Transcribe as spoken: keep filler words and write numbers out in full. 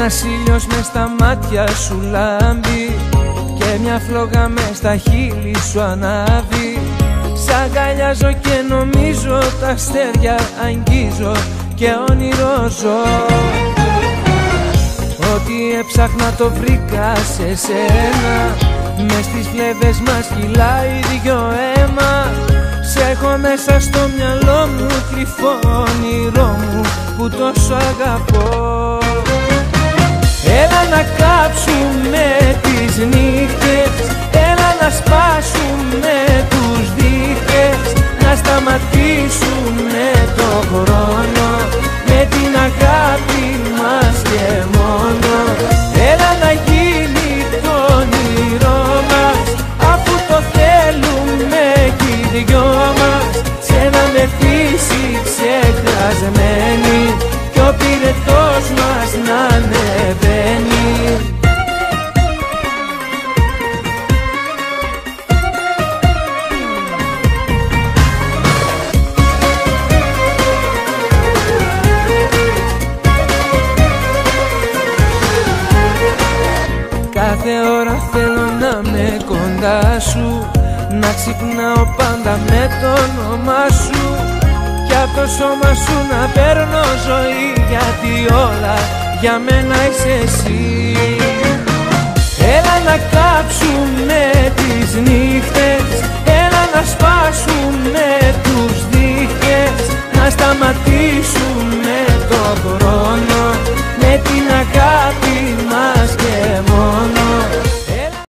Ένας ήλιος μες στα μάτια σου λάμπει και μια φλόγα μες στα χείλη σου ανάβει. Σ' αγκαλιάζω και νομίζω τα αστέρια αγγίζω και όνειροζώ. Ό,τι έψαχνα το βρήκα σε σένα, μες στις φλέβες μας κυλάει δυο αίμα. Σ' έχω μέσα στο μυαλό μου κρυφό όνειρό μου που τόσο αγαπώ. Έλα να κάψουμε τις νύχτες, έλα να σπάσουμε τους δίχτες, να σταματήσουμε το χρόνο με την αγάπη μας και μόνο. Έλα να γίνει το όνειρό μας, αφού το θέλουμε κι οι δυο μας, σε ένα μεθύσι ξεχασμένοι κι ο πυρετός μας να ανεβαίνει. Κάθε ώρα θέλω να είμαι κοντά σου, να ξυπνάω πάντα με το όνομά σου κι απ' το σώμα σου να παίρνω ζωή, γιατί όλα για μένα είσαι εσύ. Έλα να κάψουμε τις νύχτες, έλα να σπάσουμε τους δίχτες, να σταματήσουμε